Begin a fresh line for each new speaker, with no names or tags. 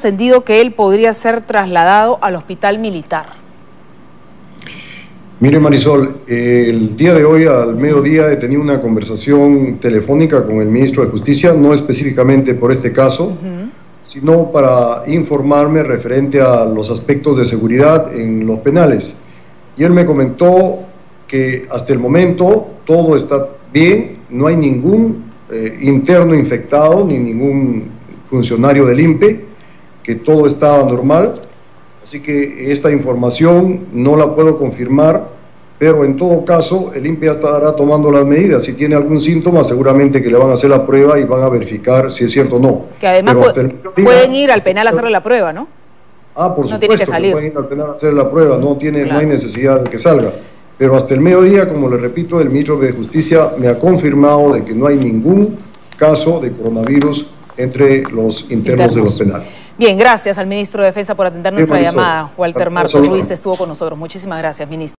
entendido que él podría ser trasladado al hospital militar.
Mire, Marisol, el día de hoy al mediodía he tenido una conversación telefónica con el ministro de Justicia, no específicamente por este caso, sino para informarme referente a los aspectos de seguridad en los penales. Y él me comentó que hasta el momento todo está bien, no hay ningún interno infectado ni ningún funcionario del INPE, que todo está normal. Así que esta información no la puedo confirmar, pero en todo caso el INPE ya estará tomando las medidas. Si tiene algún síntoma, seguramente que le van a hacer la prueba y van a verificar si es cierto o no.
Que además pueden ir al penal a hacerle la prueba, ¿no?
Por
supuesto, tiene que salir.
Pueden ir al penal a hacer la prueba, no hay necesidad de que salga. Pero hasta el mediodía, como le repito, el ministro de Justicia me ha confirmado de que no hay ningún caso de coronavirus entre los internos de los penales.
Bien, gracias al ministro de Defensa por atender nuestra llamada. Walter Martos Ruiz estuvo con nosotros. Muchísimas gracias, ministro.